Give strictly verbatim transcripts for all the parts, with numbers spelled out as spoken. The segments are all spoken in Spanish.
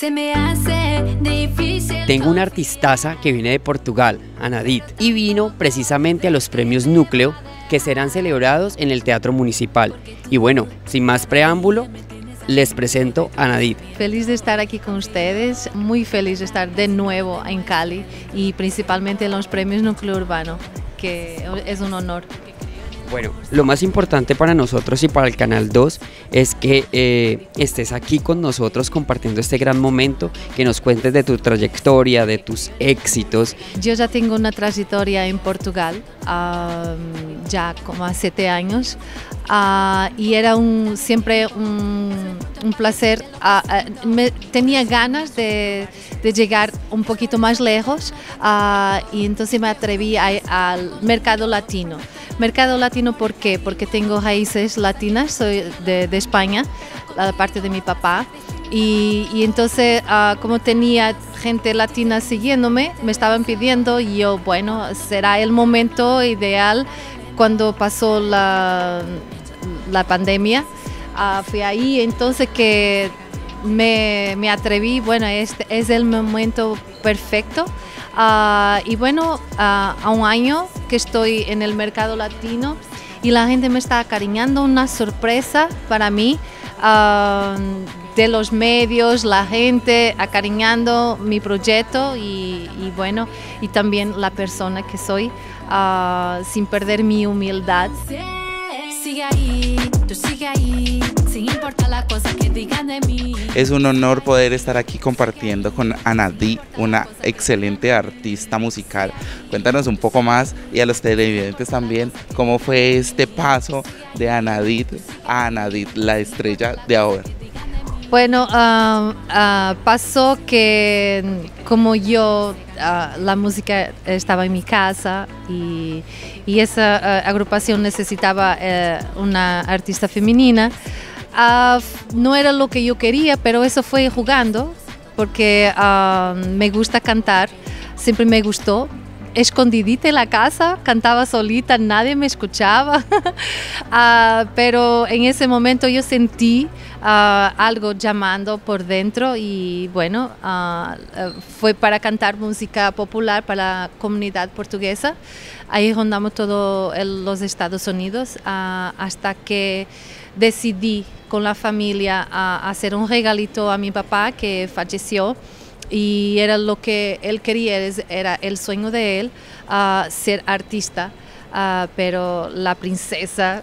Se me hace difícil. Tengo una artistaza que viene de Portugal, Anadit, y vino precisamente a los premios Núcleo, que serán celebrados en el Teatro Municipal. Y bueno, sin más preámbulo, les presento a Anadit. Feliz de estar aquí con ustedes, muy feliz de estar de nuevo en Cali y principalmente en los premios Núcleo Urbano, que es un honor. Bueno, lo más importante para nosotros y para el Canal dos es que eh, estés aquí con nosotros compartiendo este gran momento, que nos cuentes de tu trayectoria, de tus éxitos. Yo ya tengo una trayectoria en Portugal, um, ya como hace siete años, uh, y era un, siempre un, un placer, uh, uh, me, tenía ganas de, de llegar un poquito más lejos uh, y entonces me atreví a, al mercado latino. Mercado latino, ¿por qué? Porque tengo raíces latinas, soy de, de España, la parte de mi papá, y, y entonces uh, como tenía gente latina siguiéndome, me estaban pidiendo y yo, bueno, será el momento ideal cuando pasó la, la pandemia, uh, fui ahí, entonces que me, me atreví, bueno, este es el momento perfecto. Uh, y bueno, uh, a un año que estoy en el mercado latino y la gente me está acariñando, una sorpresa para mí, uh, de los medios, la gente acariñando mi proyecto y, y bueno, y también la persona que soy, uh, sin perder mi humildad. Sigue ahí, tú sigue ahí, sin importar la cosa que digan de mí. Es un honor poder estar aquí compartiendo con Anadit, una excelente artista musical. Cuéntanos un poco más, y a los televidentes también, cómo fue este paso de Anadit a Anadit, la estrella de ahora. Bueno, uh, uh, pasó que como yo, uh, la música estaba en mi casa y, y esa uh, agrupación necesitaba uh, una artista femenina, uh, no era lo que yo quería, pero eso fue jugando, porque uh, me gusta cantar, siempre me gustó. Escondidita en la casa, cantaba solita, nadie me escuchaba, uh, pero en ese momento yo sentí uh, algo llamando por dentro y bueno, uh, fue para cantar música popular para la comunidad portuguesa. Ahí rondamos todos los Estados Unidos uh, hasta que decidí con la familia uh, hacer un regalito a mi papá que falleció. Y era lo que él quería, era el sueño de él, uh, ser artista, uh, pero la princesa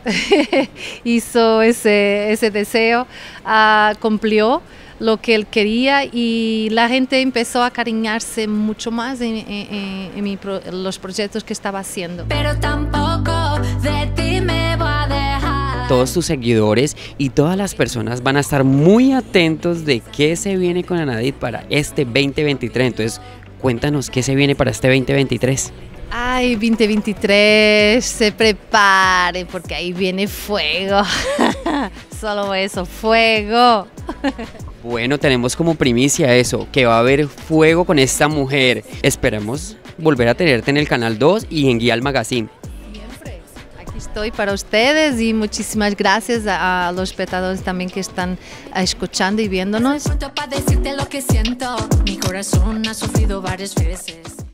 hizo ese, ese deseo, uh, cumplió lo que él quería y la gente empezó a cariñarse mucho más en, en, en mi pro, los proyectos que estaba haciendo. Pero tampoco de ti me voy a dejar. Todos tus seguidores y todas las personas van a estar muy atentos de qué se viene con Anadit para este veinte veintitrés. Entonces, cuéntanos qué se viene para este veinte veintitrés. Ay, veinte veintitrés, se prepare porque ahí viene fuego. Solo eso, fuego. Bueno, tenemos como primicia eso, que va a haber fuego con esta mujer. Esperamos volver a tenerte en el Canal dos y en Guía al Magazine. Estoy para ustedes y muchísimas gracias a, a los espectadores también que están escuchando y viéndonos. Para decirte lo que siento, mi corazón ha sufrido varias veces.